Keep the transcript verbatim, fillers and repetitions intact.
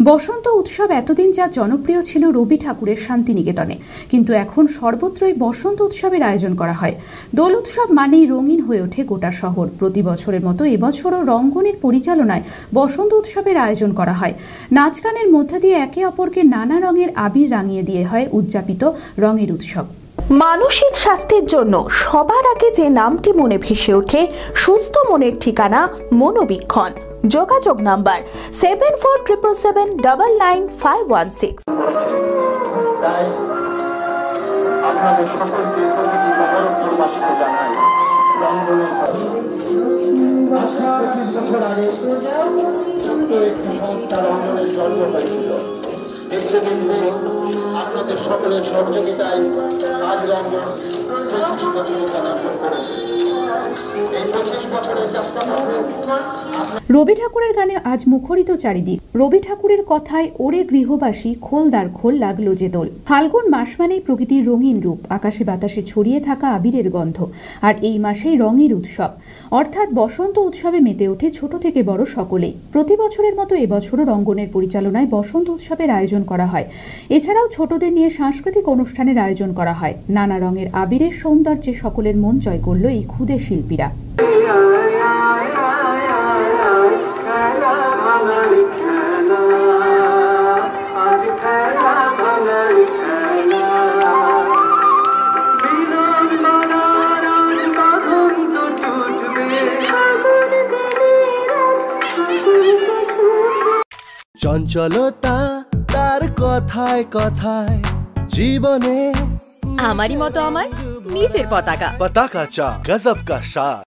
বসন্ত উৎসব এতদিন যা জনপ্রিয় ছিল রবি ঠাকুরের শান্তিনিকেতনে, কিন্তু এখন সর্বত্রই বসন্ত উৎসবের আয়োজন করা হয়। দোল উৎসব মানেই রঙিন হয়ে ওঠে গোটা শহর। প্রতি বছরের মতো এবছরও রঙ্গনের পরিচালনায় বসন্ত উৎসবের আয়োজন করা হয়। নাচ গানের মধ্য দিয়ে একে অপরকে নানা রঙের আবির রাঙিয়ে দিয়ে হয় উদযাপিত রঙের উৎসব। মানসিক স্বাস্থ্যের জন্য সবার আগে যে নামটি মনে ভেসে ওঠে, সুস্থ মনের ঠিকানা মনোবীক্ষণ। যোগাযোগ number seven four triple seven double nine five one six. আপনাদের সকলের সহযোগিতায় আজ রঙ্গন পঁচিশ বছরের পদার্পণ করেছে। এই পঁচিশ বছরের যাত্রা রবি ঠাকুরের গানে আজ মুখরিত চারিদিক। রবি ঠাকুরের কথায় ওরে গৃহবাসী খোলদার খোল লাগলো যে দোল। ফাল্গুন মাস মানেই প্রকৃতির রঙিন রূপ, আকাশে বাতাসে ছড়িয়ে থাকা আবিরের গন্ধ। আর এই মাসেই রঙের উৎসব অর্থাৎ বসন্ত উৎসবে মেতে ওঠে ছোট থেকে বড় সকলেই। প্রতি বছরের মতো এবছরও রঙ্গনের পরিচালনায় বসন্ত উৎসবের আয়োজন করা হয়। এছাড়াও ছোটদের নিয়ে সাংস্কৃতিক অনুষ্ঠানের আয়োজন করা হয়। নানা রঙের আবিরের সৌন্দর্যে সকলের মন জয় করল এই ক্ষুদে শিল্পীরা। চঞ্চলতা তার কথায় কথায় জীবনে আমারই মতো আমার নিজের পতাকা পতাকা চা গজব কা শাহ।